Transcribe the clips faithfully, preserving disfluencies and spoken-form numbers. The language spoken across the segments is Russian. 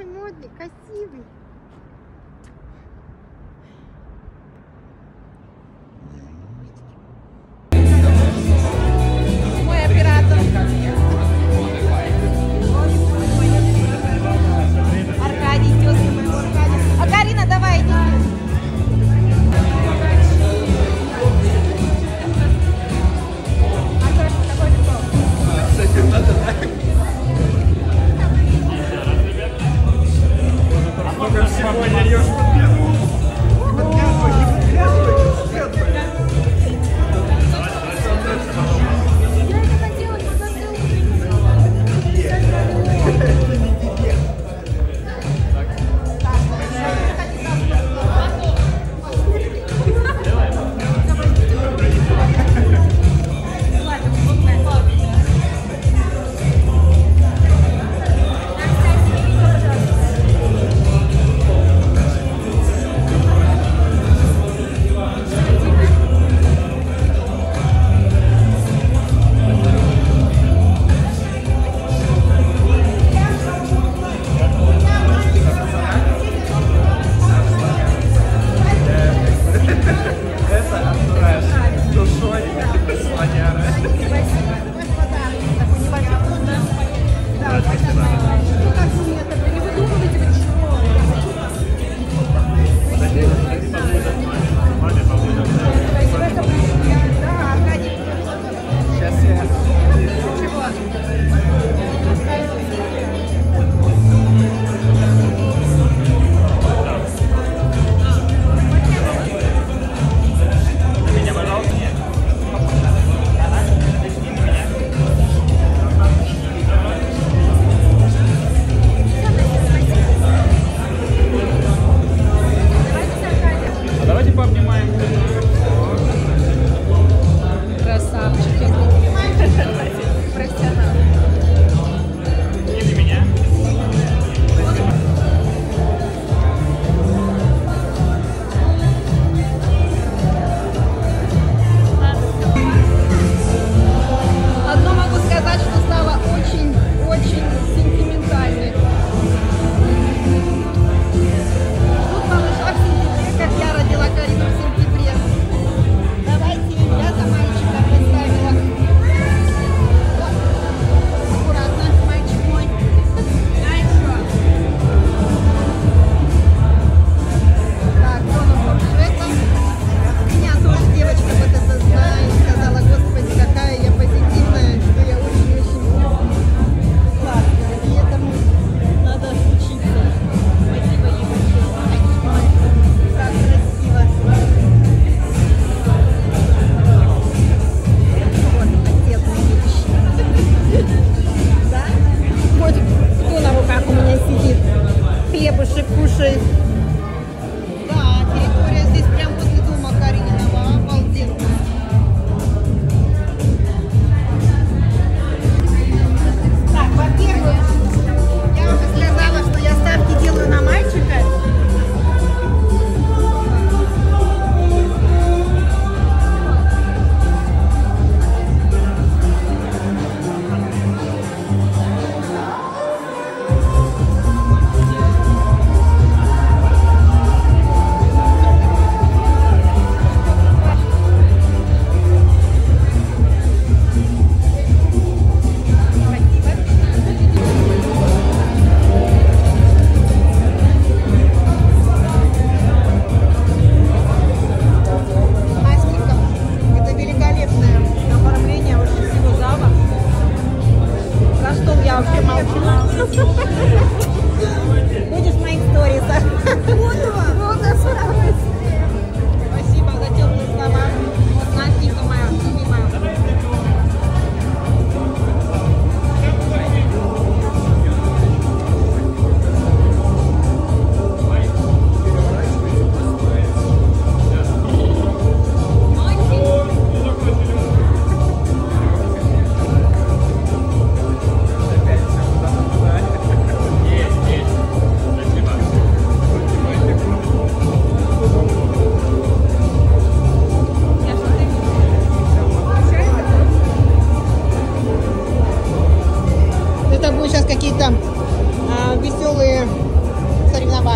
такой модный, красивый. Мой оператор. Аркадий, тезка моего Аркадия. А Карина, давай иди.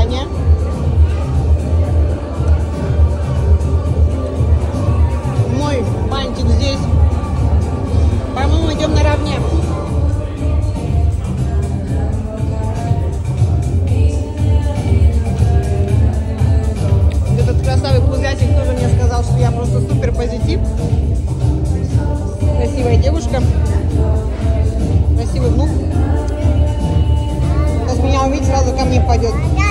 свидания. Мой бантик здесь. По-моему, идем наравне. Этот красавый пузатик тоже мне сказал, что я просто супер позитив. Красивая девушка. Красивый внук. Сейчас меня увидит, сразу ко мне пойдет.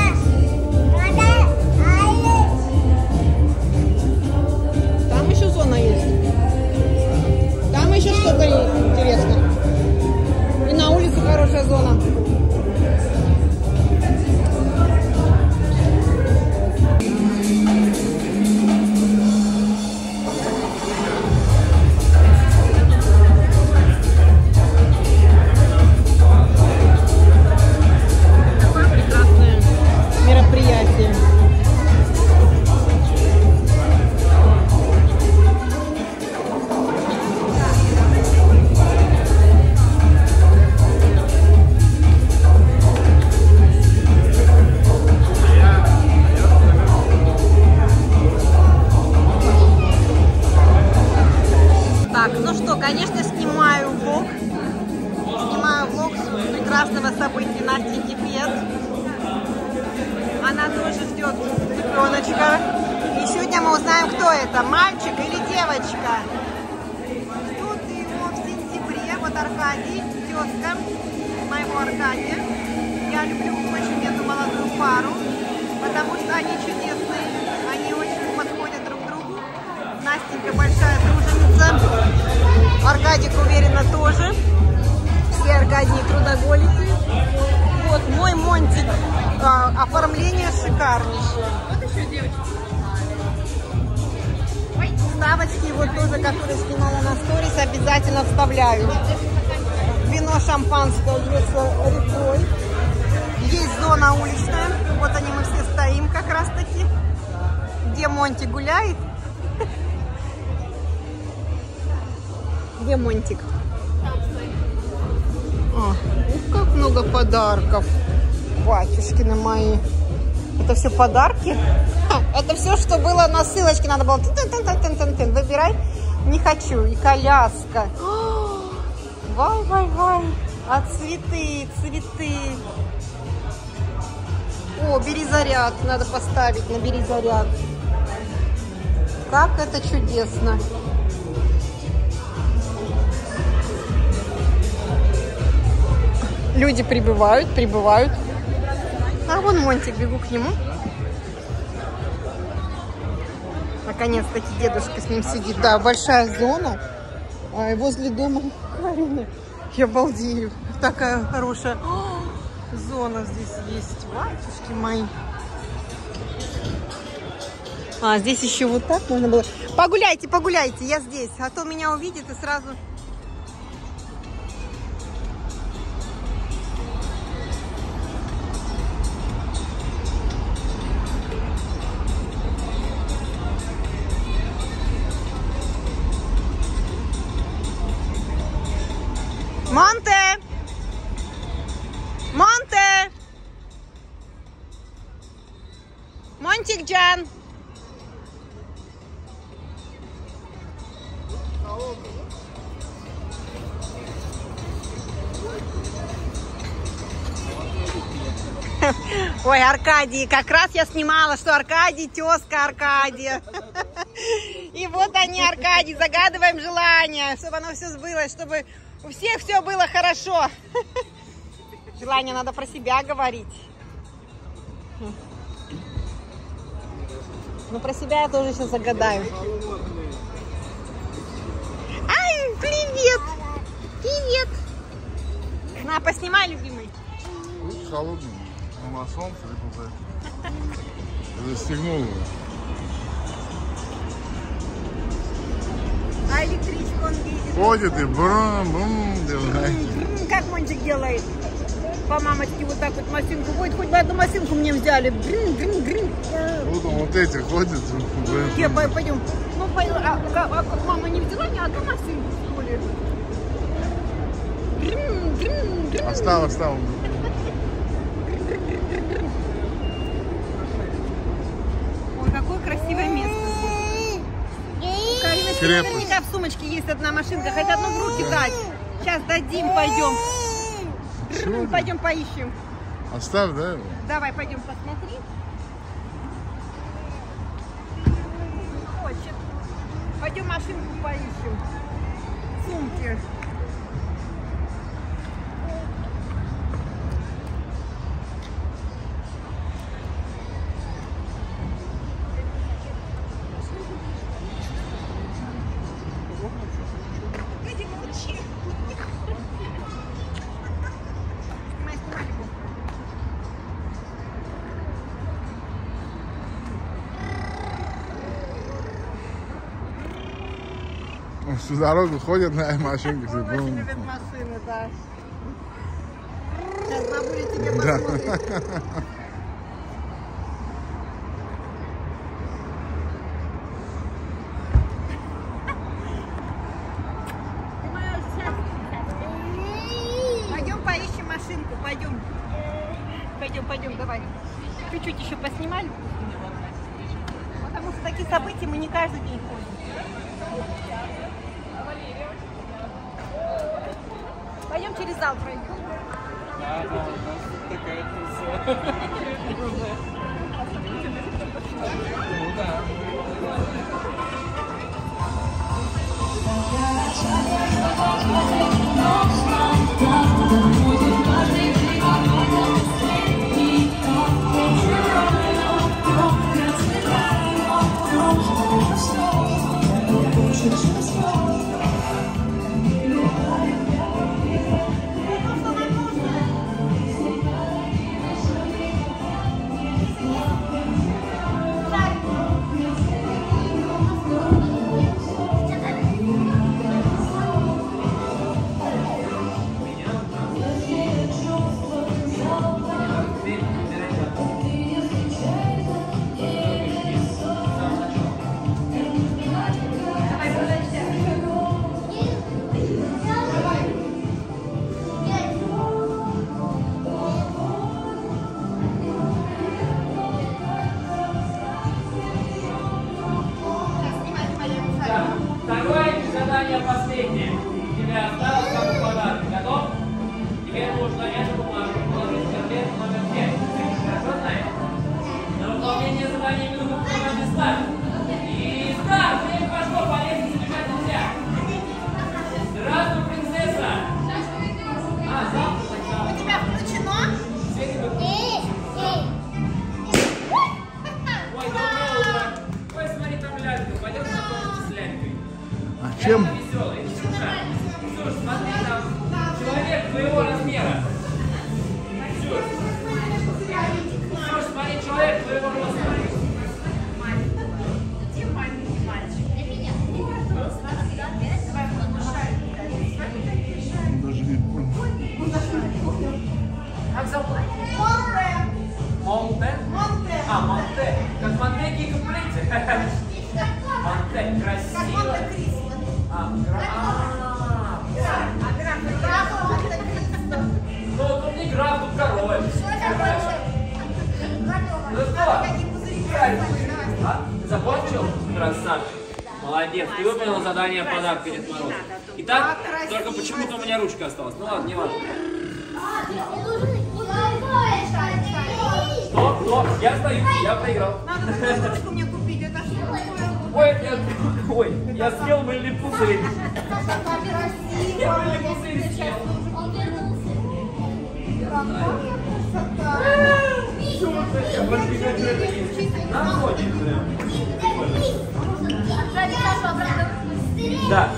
Там еще зона есть. Там еще что-то интересное. И на улице хорошая зона. Конечно, снимаю влог. Снимаю влог с прекрасного события Насти Тибет. Она тоже ждет ребеночка. И сегодня мы узнаем, кто это, мальчик или девочка. Ждут его в сентябре. Вот Аркадий, тезка моего Аркадия. Я люблю очень эту молодую пару, потому что они чудесные. Они очень подходят друг к другу. Настенька большая труженица. Аркадик, уверенно, тоже. Все Аркадии трудоголики. Вот мой Монтик. А, оформление шикарнейшее. Вот еще девочка. Вставочки вот тоже, которые снимала на сторис, обязательно вставляю. Вино шампанское льется рекой. Есть зона уличная. Вот они, мы все стоим как раз таки. Где Монтик гуляет. Где Монтик? А, ух, как много подарков. Батюшкины мои. Это все подарки? Ха, это все, что было на ссылочке. Надо было тын-тын-тын-тын-тын. Выбирай. Не хочу. И коляска. Вай-вай-вай. А цветы, цветы. О, бери заряд. Надо поставить на бери заряд. Как это чудесно. Люди прибывают, прибывают. А вон Монтик, бегу к нему. Наконец-таки дедушка с ним сидит. Да, большая зона. А, возле дома Карины. Я балдею. Такая хорошая О, зона здесь есть. Батюшки мои. А, здесь еще вот так можно было. Погуляйте, погуляйте, я здесь. А то меня увидит и сразу... Монте! Монте! Монтик-джан! Ой, Аркадий, как раз я снимала, что Аркадий тезка Аркадия. И вот они, Аркадий, загадываем желание, чтобы оно все сбылось, чтобы у всех все было хорошо. Желание надо про себя говорить. Ну, про себя я тоже сейчас загадаю. Ай, привет! Привет! На, поснимай, любимый. Холодный. Ну, на солнце либо застегнул его. А электричку он видит. Ходит и брум-брум делает. Как Монтик делает? По мамочке вот так вот машинку будет. Хоть бы одну машинку мне взяли. Брин-брин-брин. Вот он вот эти ходят. Где, пойдем. Ну, пойдем. А, а, а мама не взяла ни одну машинку, что ли? Брин-брин-брин. Оставил, оставил. крепость. наверняка в сумочке есть одна машинка, хоть одну в руки дать. Сейчас дадим, пойдем. Чего? Пойдем поищем. Оставь, да, его? Давай, пойдем посмотри. Хочет. Пойдем машинку поищем. Сумки. Всю дорогу ходят на машинке. Он очень любит машины, да. Сейчас бабуля тебе посмотрит. Пойдем поищем машинку, пойдем. Пойдем, пойдем, давай. Чуть-чуть еще поснимали. Потому что такие события мы не каждый день ходим. Пойдем через зал пройдем. Да, да, у нас тут такая туса. Ну да. Второе задание последнее. Тебе осталось как подарок. Готов? Тебе нужно эту бумажку положить в конверт номер пять. Хорошо знаешь? На выполнение задания минуту номер старт. И старт! Время пошло, полезно забегать нельзя. Здравствуй, принцесса! А, завтра сначала. У тебя включено? Свет выключен. Ой, доброе утро. Ой, смотри, там лялька. Пойдем знакомиться с лялькой. А чем? Веселый. Ксюша, Ксюш, смотри, там человек твоего размера. Ксюш, Ксюш, смотри, человек твоего роста. Где маленький мальчик? Даже не понял. Как зовут? Монте. Монте? А, Монте. Как Монте и куплете. Монте, красиво. А, граф. Ну, тут не граф, тут король. Ну что? А? Закончил? Красавчик. Молодец, ты выполнил задание подарка Дед Мороз. Итак, только почему-то у меня ручка осталась. Ну ладно, не важно. Что? Что? Я стою, я проиграл. Надо такую ручку мне купить, это что такое? Ой, я, ой, я съел мыльный пузырь. Я мыльный пузырь съел. Я больше не хочу это есть. Нам хочется. Да.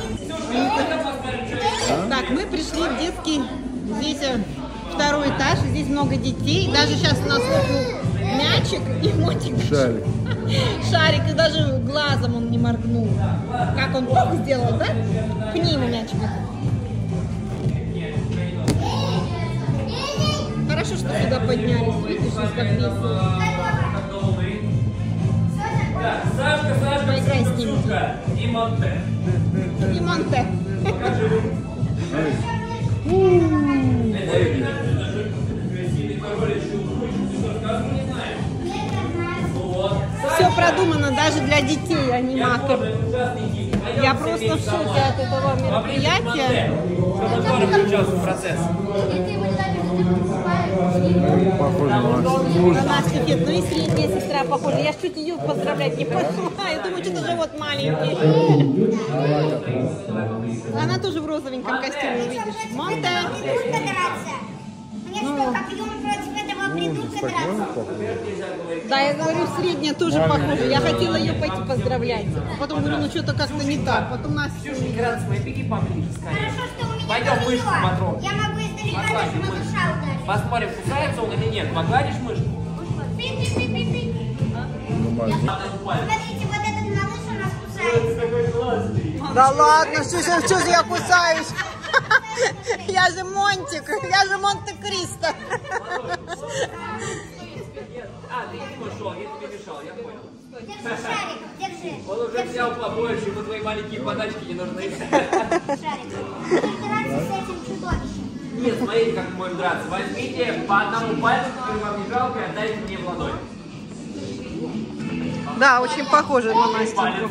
Так, мы пришли в детский, здесь э, второй этаж, здесь много детей. Даже сейчас у нас лопнул мячик и мотик. Шарик. Шарик, и даже глазом он не моргнул. Как он так сделал, да? Пни ему мячик. Хорошо, что сюда поднялись, видишь, как весело. Так, Сашка, Сашка, Поиграй с ним. Ксюшка и Монте. И Монте. Покажи. Все продумано даже для детей, а не маков. Я просто в шоке от этого мероприятия. Чтобы скоро включился в процесс. Похоже на На Настю. Настю нет, ну и средняя сестра похожа. Я ж чуть ее поздравлять не пошла. Я думаю, что-то живот маленький. Она тоже в розовеньком костюме, видишь. Монте. Мне что, как идем против этого придурка драться? Да, я говорю, средняя тоже похожа. Я хотела ее пойти поздравлять. Потом говорю, ну что-то как-то не так. Потом Настя. Ксюша, градус мои, беги поближе, скорее. Хорошо, что у меня Пойдем повезло. мышку потрогаем. Я могу издалека даже Погладим малыша мышку. ударить. Посмотрим, кусается он или нет. Погладишь мышку? Пи-пи-пи-пи-пи. Смотрите, вот этот малыш у нас кусается. Да ладно, что, что, что же я кусаюсь? Я же Монтик, я же Монте-Кристо. А, ты не ушел, я тебе мешал, я понял. Держи шарик, держи. Он уже взял побольше, ему твои маленькие подачки не нужны. Шарик. Будешь драться с этим чудовищем. Нет, смотрите, как мы можем драться. Возьмите по одному пальцу, который вам не жалко, и отдайте мне в ладонь. Да, очень похоже на Настю. Палец.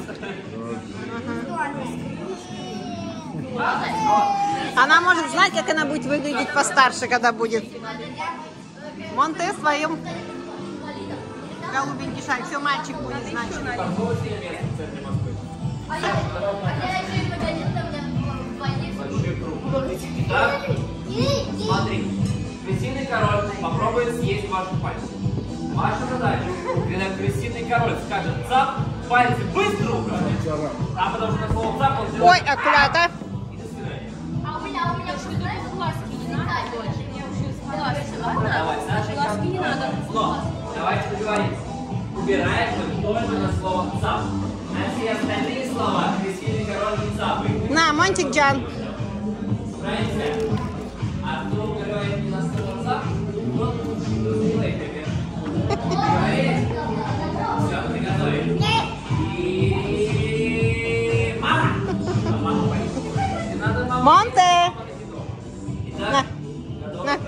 Она может знать, как она будет выглядеть постарше, когда будет. Монте в своем голубенький шарик. Все, мальчик будет, значит. Какого тебе места в центре Москвы? Большой круг. Итак, смотри. Крысиный король попробует съесть вашу пальцы. Ваша задача, когда крысиный король скажет цап, пальцы быстро убрать. А потому что на слово цап он сделает... Ой, аккуратно. И до свидания. А у меня, у меня что только глазки не надо, дочь. Мне вообще глазки, ладно? Давай, Саша. Глазки не надо. Но, давайте договоримся. Убираем мы только на слово цап. На все остальные слова крысиный король не цапает. На, Монтик Джан. Правильно? А кто убирает не на слово цап, тот сделает пример. Договорились? Все, приготовили. И... Мама! Мама, пойдем. Не надо маму. Монте. Итак, На. готовы? На.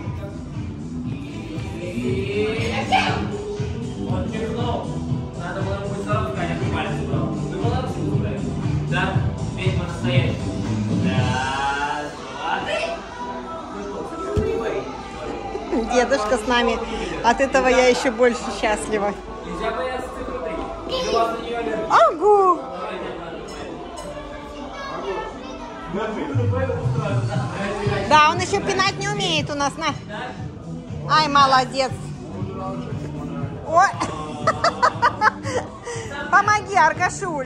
Он чихнул. Надо было ему сразу конечно, пальцы брал. Вы молодцы, блядь. Да? Теперь по-настоящему. Раз, два, три. Ну что, вы не боитесь? Дедушка с нами. От этого я еще больше счастлива. Нельзя бояться цифры три. Или у вас на нее аллергия? Агу. Да, он еще пинать не умеет у нас. На. Ай, молодец. Ой. Помоги, Аркашуль.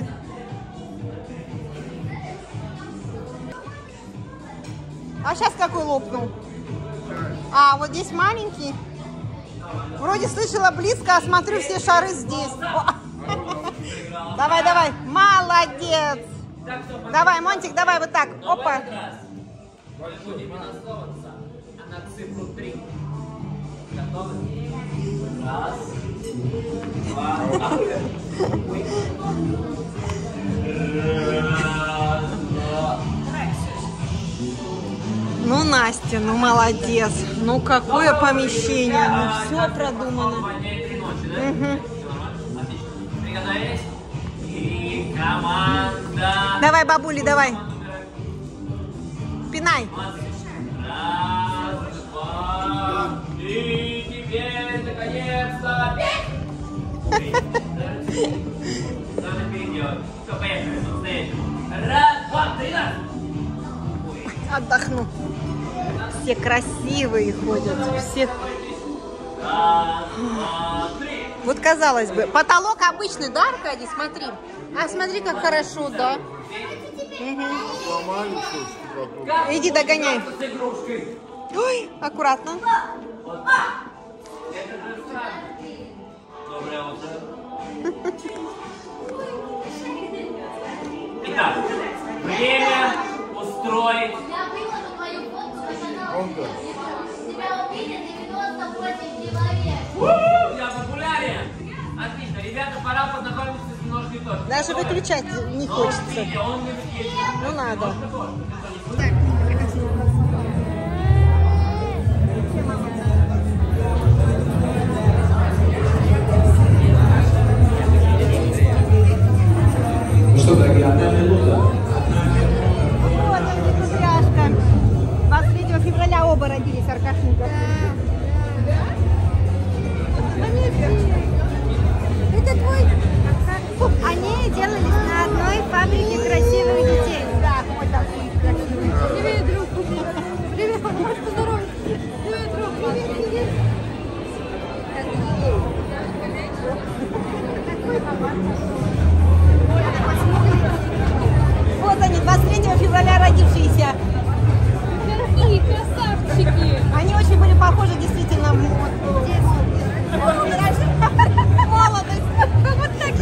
А сейчас какой лопнул? А, вот здесь маленький. Вроде слышала близко, а смотрю, все шары здесь. О. Давай, давай. Молодец. Давай, Монтик, давай вот так. Опа. Будем не на слово цап, а на цифру три. Готовы? Раз, два, раз, два. Ну, Настя, ну молодец. Ну, какое помещение. Ну, все продумано. Поднять три ночи, да? Угу. Все нормально? Отлично. Приготовились? И команда. Давай, бабули, давай. Пинай. Раз, два, и теперь, наконец-то, надо переделать. Все, поехали, настоящему. Раз, два, три, раз. Отдохну. Все красивые ходят. Все. Раз, два, три. Вот казалось бы, потолок обычный, да, Аркадий? Смотри. А смотри, как хорошо, да. Угу. Иди догоняй. С игрушкой. Ой, аккуратно. Доброе утро. Итак, время устроить. Я выложу твою фотку на канал. Тебя увидят девяносто восемь человек. У-у-у, я популярен. Отлично, ребята, пора познакомиться с немножко тоже. Даже выключать не хочется. Он любит есть. Ну надо. Ну что, дорогие, отдельный лут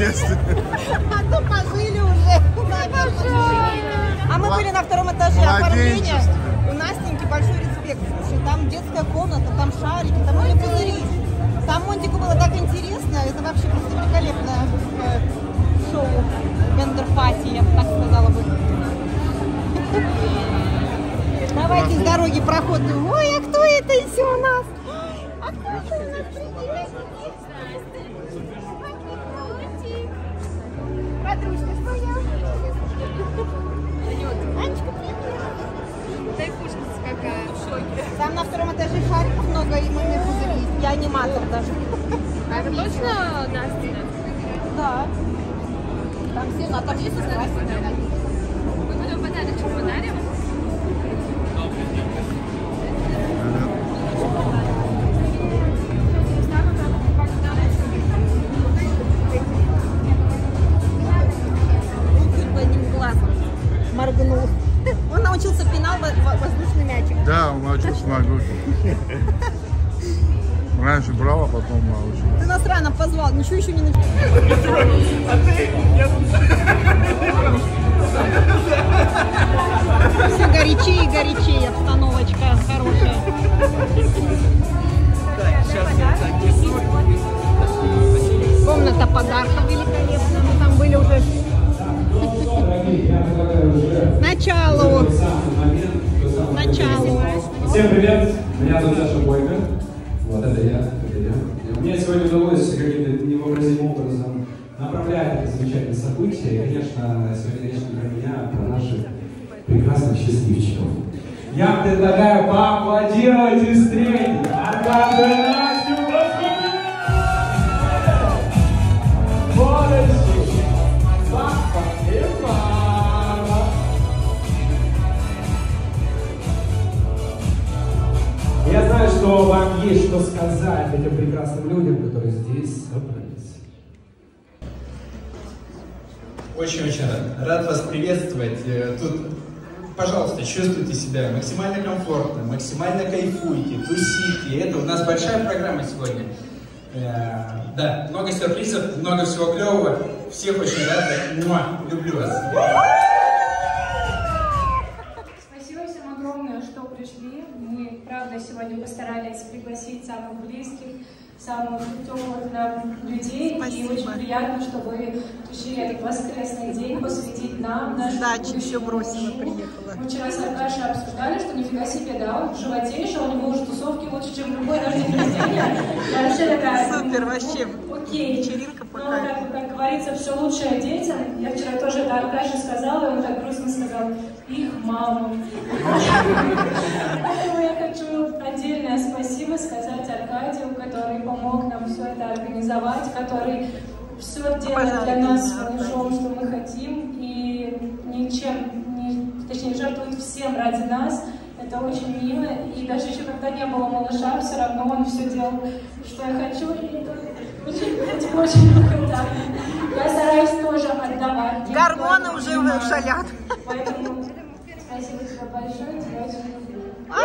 вместе. А то пожили уже. А мы были на втором этаже оформления. У Настеньки большой респект. Слушай, там детская комната, там шарики, там были пузыри. Там Монтику было так интересно. Это вообще просто великолепное шоу. Гендер-пати, я бы так сказала бы. Давайте с дороги проход. Ой, а кто это еще у нас? А кто это у нас? Подружка твоя. Анечка, привет. Дай кушать какая в шоке. Там на втором этаже шариков много и мыльные пузыри. Я аниматор даже. А это точно Настя? Да. Там все, ну а там есть украсили. Мы потом подарочек подарим. Моргнул. Он научился пенал воздушный мячик. Да, он научился воздушный. Раньше брал, а потом научился. Ты нас рано позвал, ничего еще не начал. Все горячее и горячее, обстановочка хорошая. Комната подарков великолепная. Мы там были уже. Началу. Началу. Всем привет, меня зовут Саша Бойко. Вот это я, это я. Мне сегодня удалось каким-то невообразимым образом направлять это замечательное событие. И, конечно, сегодня речь не про меня, а про наших прекрасных счастливчиков. Я предлагаю поаплодировать и встретить Аркадию и Настю Баскунову! Водочки! Папа и мама! Я знаю, что вам есть что сказать этим прекрасным людям, которые здесь собрались. Очень-очень рад. Рад вас приветствовать. Тут, пожалуйста, чувствуйте себя максимально комфортно, максимально кайфуйте, тусите. Это у нас большая программа сегодня. Да, много сюрпризов, много всего клевого. Всех очень рад. Муа, люблю вас. Спасибо всем огромное, что пришли. Мы, правда, сегодня постарались пригласить самых близких, самых теплых нам людей. Спасибо. И очень приятно, что вы решили этот воскресный день посвятить нам. Дачу еще бросила, приехала. Мы вчера с Аркашей обсуждали, что нифига себе, да, он в животе еще, у него уже тусовки лучше, чем любой наш день рождения. Я вообще такая... Супер, вообще. Окей. Вечеринка Но, пока. как, как говорится, все лучшее детям. Я вчера тоже это Аркаше сказала, и он так грустно сказал: их маму. Поэтому я хочу отдельное спасибо сказать Аркадию, который помог нам все это организовать, который все делает для нас своим шоу, что мы хотим, и ничем, не, точнее, жертвует всем ради нас. Это очень мило, и даже еще когда не было малыша, все равно он все делал, что я хочу, и это очень, очень, очень благодарна. Я стараюсь тоже отдавать. Гормоны уже шалят. Поэтому спасибо тебе большое, тебя очень люблю.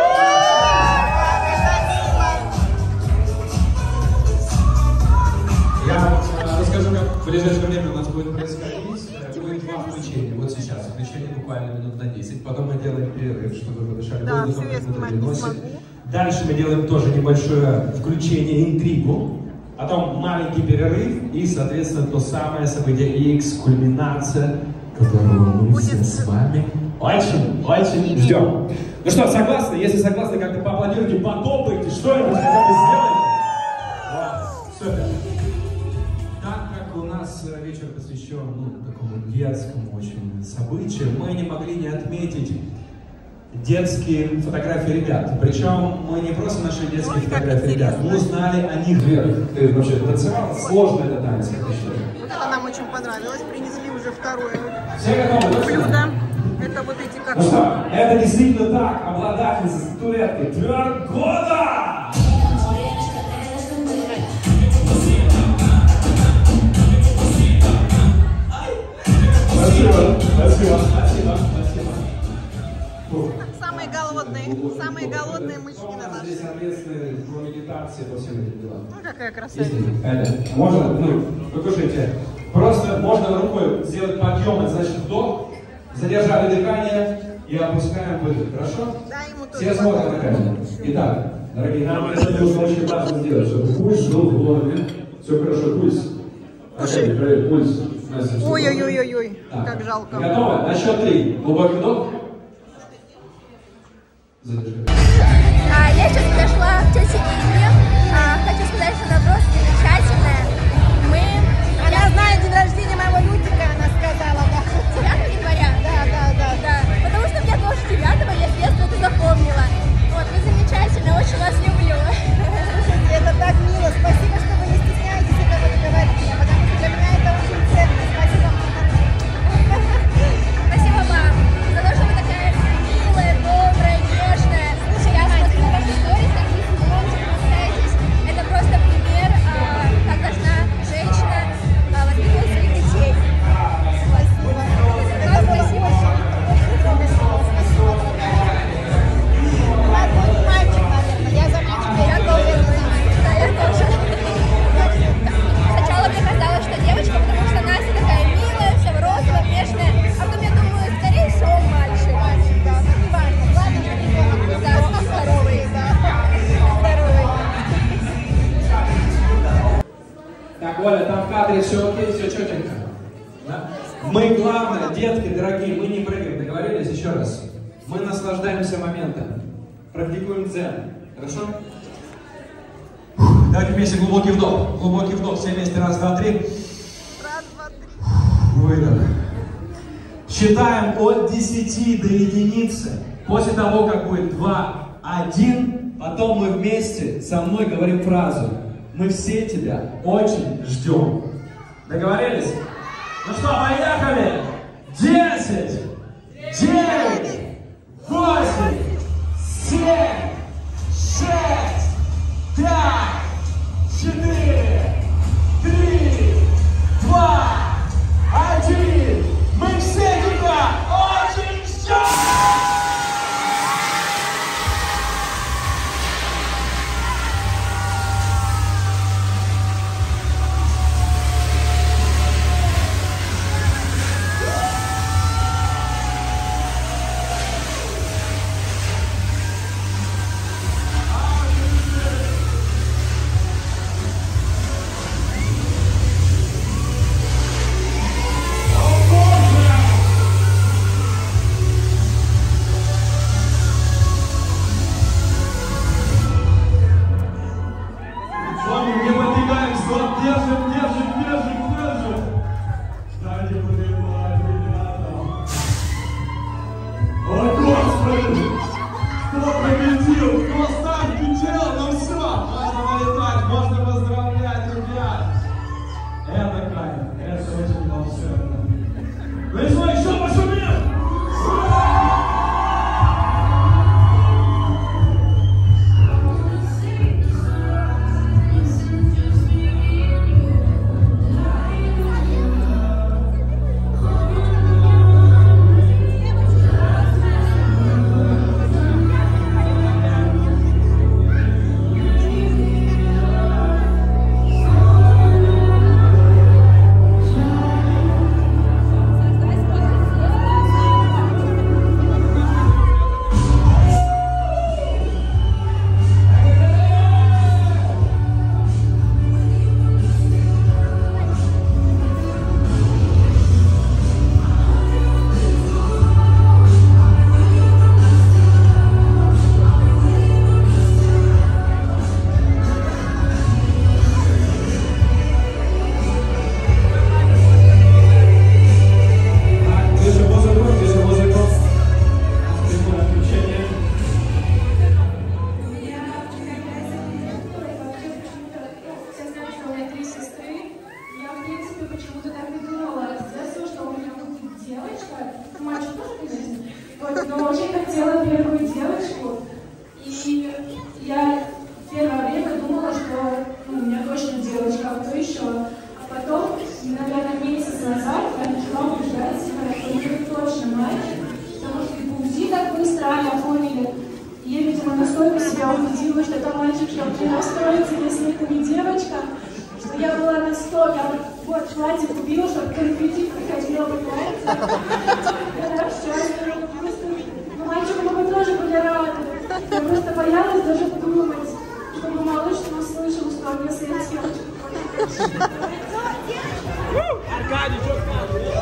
Я расскажу, как в ближайшее время у нас будет происходить. Будет два включения. Вот сейчас. Включение буквально минут на десять. Потом мы делаем перерыв, чтобы вы подышали Да, воздухом, все, я как будто снимать не смогу. Дальше мы делаем тоже небольшое включение, интригу. Потом маленький перерыв и, соответственно, то самое событие X, кульминация, которого мы все с вами очень, очень ждем. Ну что, согласны? Если согласны, как-то поаплодируйте, потопайте, что-нибудь хотя бы сделайте. Вот, супер. Так как у нас вечер посвящен ну, такому детскому очень событию, мы не могли не отметить детские фотографии ребят. Причем мы не просто нашли детские Ой, фотографии ребят, мы узнали о них. Вера, ты вообще танцевала? Сложно это танец, как ты считаешь? Вот это нам очень понравилось. Принесли уже второе Все готовы? блюдо. Это вот эти как... Ну что, это действительно так, обладательница статуэтки Тверд года! Спасибо, спасибо, спасибо, спасибо. Самые голодные, самые голодные мужчины наши. Здесь ответственные по медитации, по всем этим делам. Ну, какая красавица. Это, можно, ну, вы кушаете Просто можно рукой сделать подъем, это значит вдох, задержали дыхание и опускаем выдох. Хорошо? Все смотрят на камеру. Итак, дорогие дамы, это нужно очень важно сделать, чтобы пульс был в норме. Все хорошо, пульс. Опять проверь, пульс. Ой-ой-ой-ой, как жалко. Готово? На счет три. Глубокий вдох. А, я сейчас подошла к тете Инне. А, хочу сказать, что она просто замечательная. Мы... Она знает день рождения моего Лютика, она сказала, да. девятого января? Да, да, да. Да, потому что у меня тоже девятого, я с детства это запомнила. Вот, вы замечательные, очень вас люблю. Слушайте, это так мило. Спасибо, что вы не стесняетесь этого говорить, потому что для меня это очень ценно. Спасибо, мама. Спасибо вам за то, что вы такая милая, добрая, нежная. Я смотрю на ваши сторис, как вы смотрите, общаетесь. Это просто пример, а, как должна женщина а, воспитывать своих детей. Спасибо. Вам спасибо. У вас будет мальчик, наверное. Я за мальчика. Я тоже. Да, я тоже. Сначала мне казалось, что девочка, потому что Настя такая милая, вся розовая, нежная. А потом я думаю, скорее всего, мальчик. Мальчик, да. Ну, не важно. Главное, что ребенок. Да, здоровый. Да. Здоровый. Так, Оля, там в кадре все окей, все четенько. Да? Мы, главное, детки дорогие, мы не прыгаем, договорились? Еще раз. Мы наслаждаемся моментом. Практикуем дзен. Хорошо? Давайте вместе глубокий вдох. Глубокий вдох. Все вместе. Раз, два, три. Раз, два, три. Выдох. Считаем от десяти до единицы. После того, как будет два, один, потом мы вместе со мной говорим фразу. Мы все тебя очень ждем. Договорились? Ну что, поехали! Десять, девять, восемь, семь, шесть, пять, четыре, три, два, один. Мы все тебя очень ждем! Я была на сто, я вот, вот платье купила, чтобы к репетитору приходила, понимаете? Да, сейчас я просто... Ну, мальчику мы бы тоже были рады. Я просто боялась даже думать, чтобы малыш не услышал, что он мне слетел. Аркадий, что скажешь?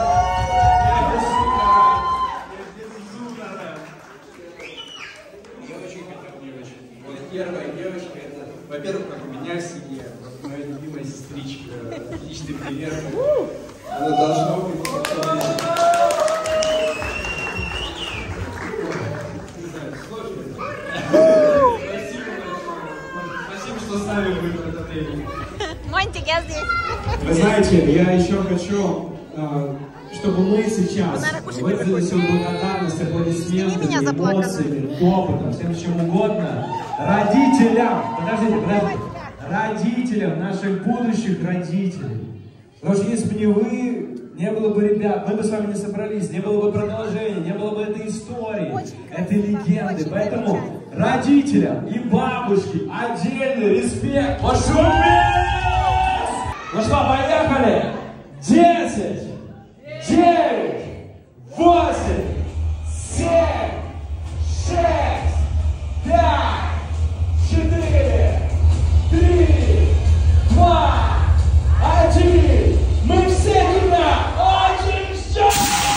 Я очень хотел девочек. Вот первая девочка, это, во-первых, как у меня в семье, вот моя любимая сестричка, отличный пример. Она должна быть. Не знаю, сложно. Спасибо большое. Спасибо, что сами выбрали это время. Монтик, я здесь. Вы знаете, я еще хочу, чтобы мы сейчас выразили свою благодарность аплодисментами, эмоциями, опытом, всем чем угодно родителям, подождите, подождите, родителям наших будущих родителей. Потому что если бы не вы, не было бы ребят, мы бы с вами не собрались, не было бы продолжения, не было бы этой истории, этой легенды. Поэтому родителям и бабушке отдельный респект. Пошуметь! Ну что, поехали! Десять, девять, восемь, семь, шесть, пять, четыре, три, два, один. Мы все туда очень ждем!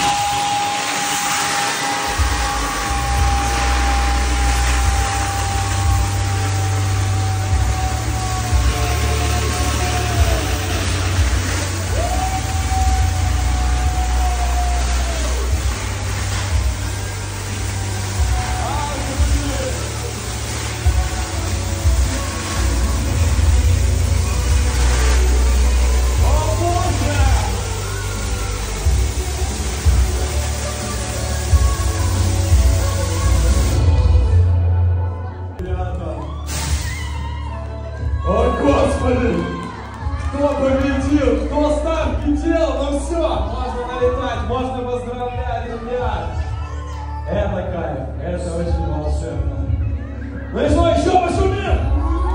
О, Господи! Кто победил? Кто ставки делал? Ну все, можно налетать, можно поздравлять, ребят! Это кайф, это очень волшебно. Ну и что, еще пошумим?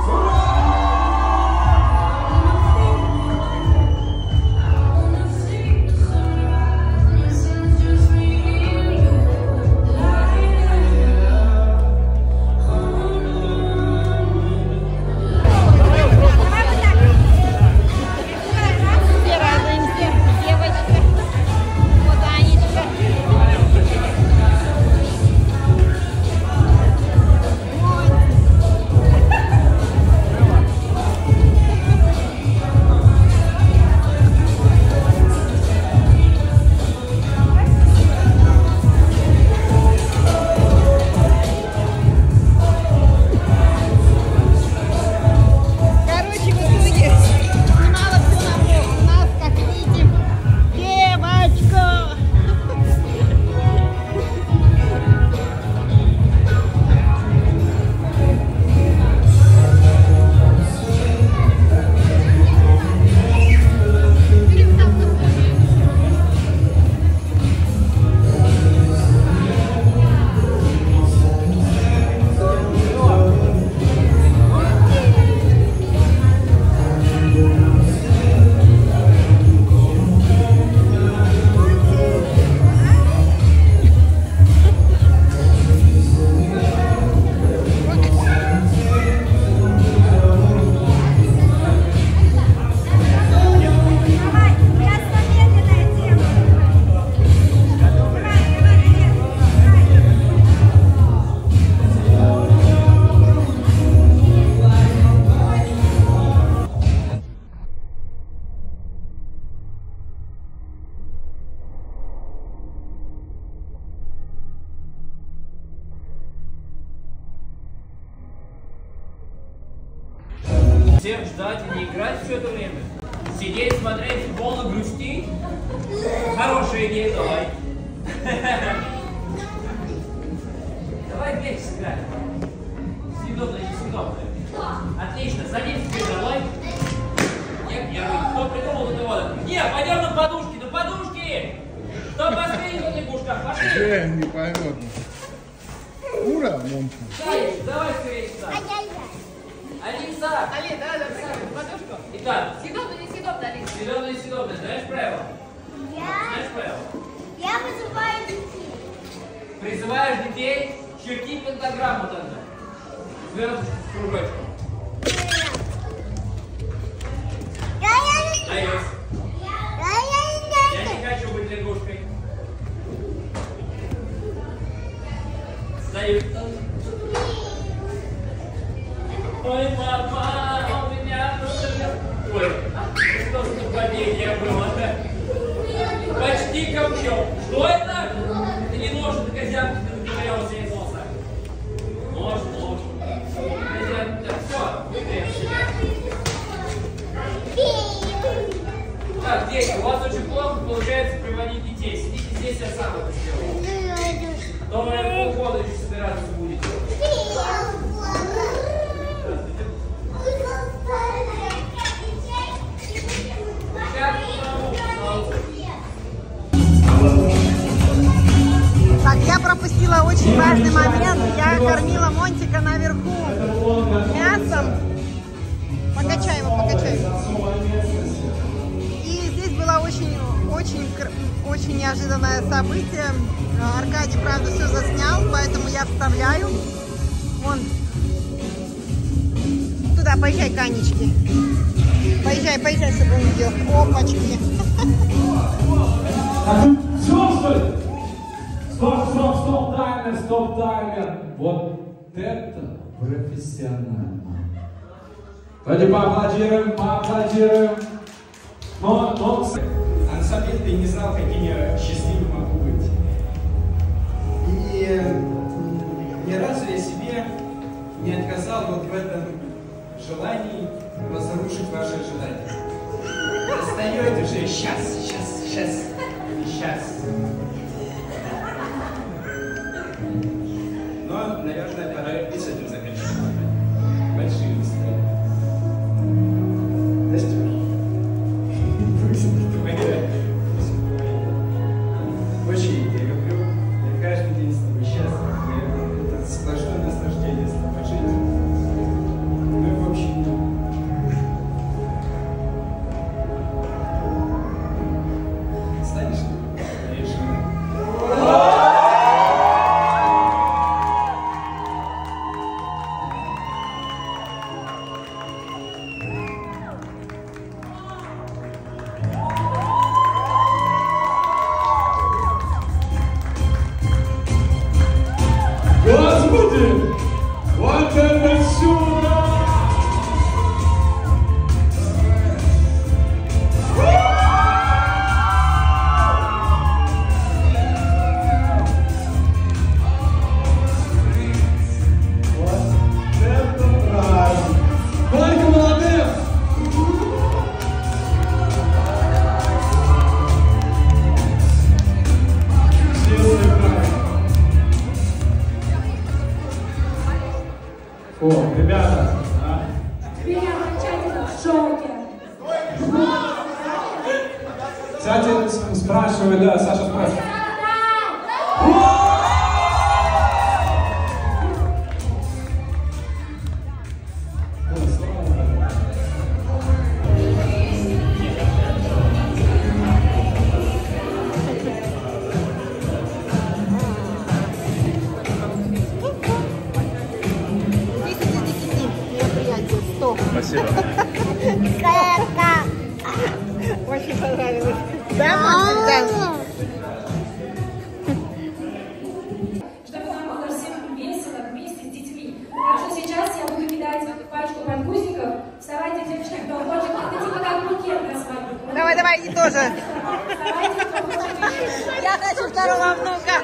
Всем ждать и не играть все это время? Сидеть, смотреть футбол и грустить? Хорошая идея, давай. Давай вместе сыграем. Съедобное, несъедобное. Отлично, садись теперь давай. Я первый. Кто придумал эту воду? Нет, пойдем на подушки, на подушки! Кто последний на лягушках? Пошли! Че, не поймет. Ура, Монти. Давай скорее сюда. Алиса! Али, да, да, подушку. Итак, съедобное, Зеленая и съедобная. Знаешь правила? Знаешь правила? Я вызываю детей. Призываешь детей, черти пентаграмму тогда. Вверх кружочком. Даешь. Я не хочу быть лягушкой. Даю. Ой, мама, у меня просто... Ой, что за падение было, да? Почти ковчег. Что это? Это не нож, это козявка, ты договорилась, я из носа. Нож, нож. Козявка, все, быстрее в себя. Так, дети, у вас очень плохо получается приводить детей. Сидите здесь, я сам это сделаю. А то вы полгода еще собираться будете. Так, я пропустила очень важный момент. Я кормила Монтика наверху мясом. Покачай его, покачай. И здесь было очень, очень, очень неожиданное событие. Аркадий, правда, все заснял, поэтому я вставляю. Вон. Туда, поезжай, Канечки. Поезжай, поезжай, чтобы он видел. Опачки. Все, что ли? Стоп, стоп, стоп, таймер, стоп, таймер. Вот это профессионально. Давайте поаплодируем, поаплодируем. Но, но... А на самом деле я не знал, каким я счастливым могу быть. И ни разу я себе не отказал вот в этом желании разрушить ваши ожидания. Достает уже сейчас, сейчас, сейчас, сейчас. Но, наверное, пора и с этим заканчивать. Большие успехи. Очень я люблю. Я каждый день с тобой счастлив. Это сплошное наслаждение с тобой жить. Ну и в общем. Станешь моей женой? Господи! Вот это чудо! Вот это праздник! Сколько молодых! О, ребята, а? Я окончательно в шоке. Кстати, спрашивает, да, Саша спрашивает. Спасибо. Очень понравилось. Да, Монтик? Чтобы нам было всем весело вместе с детьми. Так что сейчас я буду кидать пачку подгузников. Вставайте, девочки, кто хочет. Это типа как букет на свадьбу. Давай, давай, и тоже. Вставайте, кто хочет. Я хочу второго внука.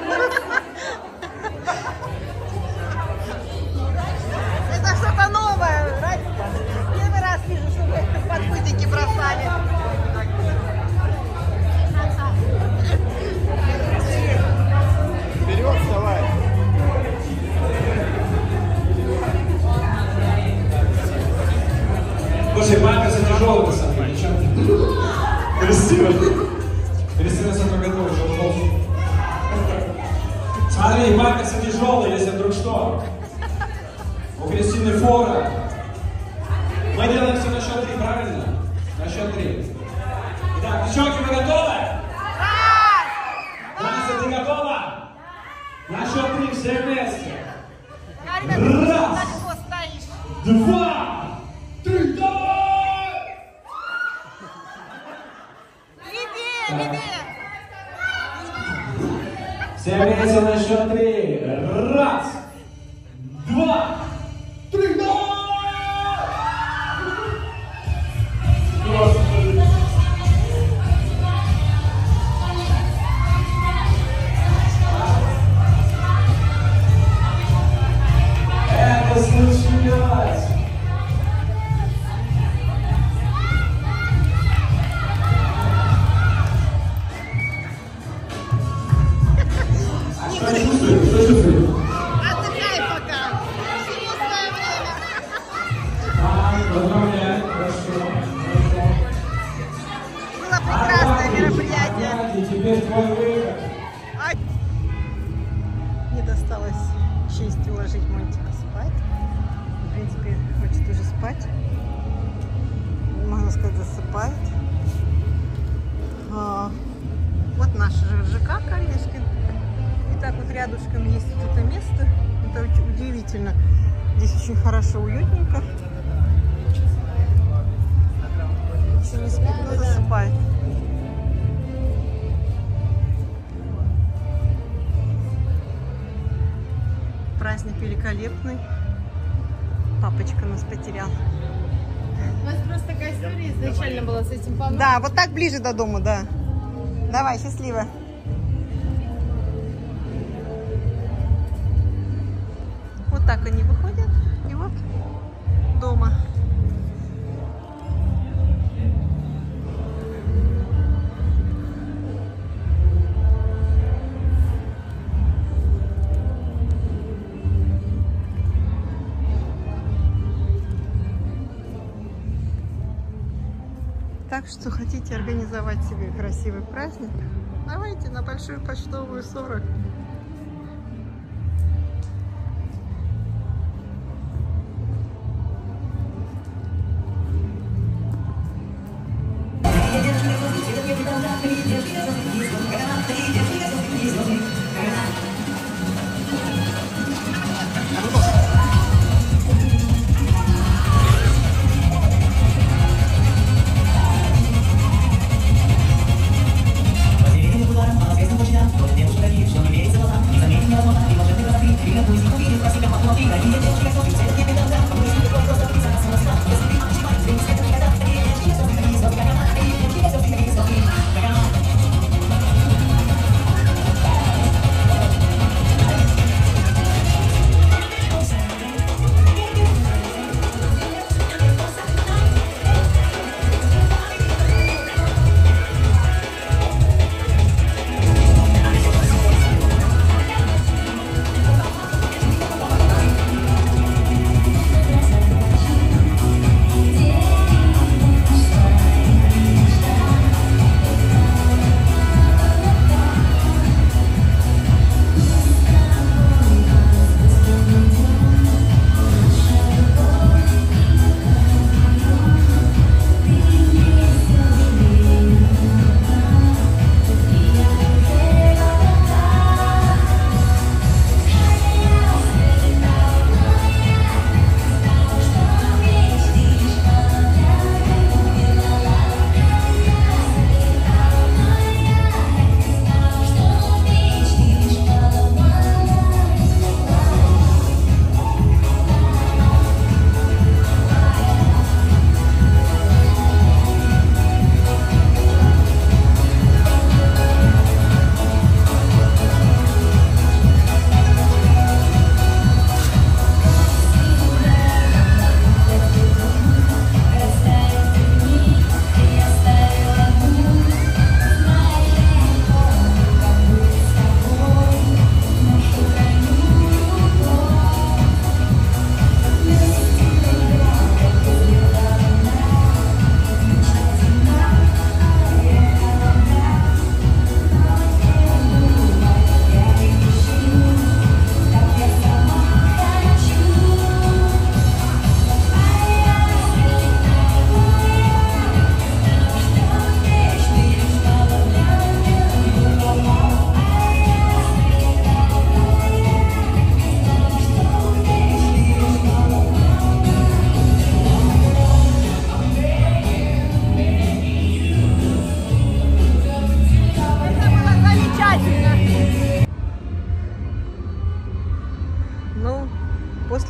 Это что-то новое. Первый раз вижу, что вы подгузники бросали. Вперед, вставай. Слушай, памперсы тяжелые, на самом деле, ничего. Кристина. Кристина сама готова, уже ушел. Смотри, памперсы тяжелые, если вдруг что. У Кристины фора. Мы делаем все на счет три, правильно? На счет три. Девчонки, вы готовы? Настя, ты готова? На счет три, все вместе. Раз, два, три, давай! Левее, левее. Все вместе на счет три. Раз, два, три, давай! Это случилось! Что чувствуешь? Что чувствуешь? Отдыхай пока. Всему свое время. Так, поздравляю. Хорошо. Было прекрасное мероприятие. И теперь твой выход. Ай. Мне досталось честь уложить Монтика спать. В принципе, хочет уже спать. Можно сказать, засыпает. А, вот наш ЖК Калишкин. И так вот рядышком есть вот это место. Это очень удивительно. Здесь очень хорошо, уютненько. Еще не спит, но засыпает. Праздник великолепный. Папочка нас потерял. У нас просто такая история изначально была с этим папой. Да, вот так ближе до дома, да. Давай, счастливо. Вот так они выходят. И вот дома. Так что хотите организовать себе красивый праздник, давайте на Большую Почтовую сорок.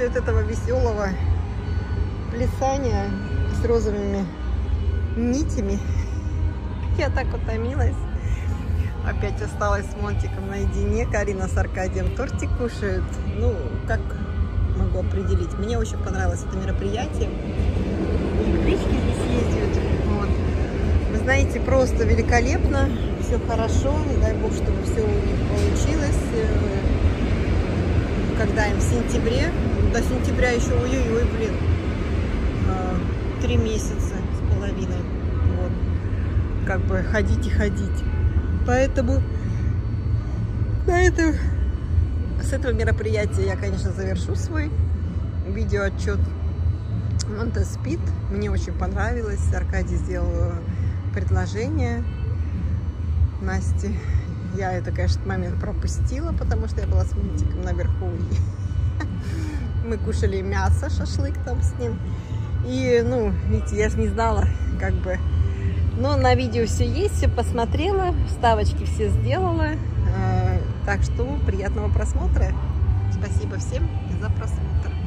после вот этого веселого плясания с розовыми нитями я так утомилась. Опять осталась с Монтиком наедине. Карина с Аркадием тортик кушают. Ну, как могу определить. Мне очень понравилось это мероприятие. Электрички здесь ездят. Вот. Вы знаете, просто великолепно. Все хорошо. Дай бог, чтобы все у них получилось. Когда им в сентябре. До сентября еще, ой-ой-ой, блин. Три месяца с половиной. Вот. Как бы ходить и ходить. Поэтому на этом, с этого мероприятия я, конечно, завершу свой видеоотчет. Монтеспид. Мне очень понравилось. Аркадий сделал предложение Насте. Я это, конечно, момент пропустила, потому что я была с Монтиком наверху. Мы кушали мясо, шашлык там с ним. И, ну, видите, я же не знала, как бы. Но на видео все есть, все посмотрела, вставочки все сделала. Так что приятного просмотра. Спасибо всем за просмотр.